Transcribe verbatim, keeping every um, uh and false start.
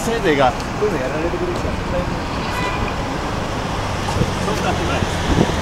先生がこういうのやられてくれるから絶対そうかってない。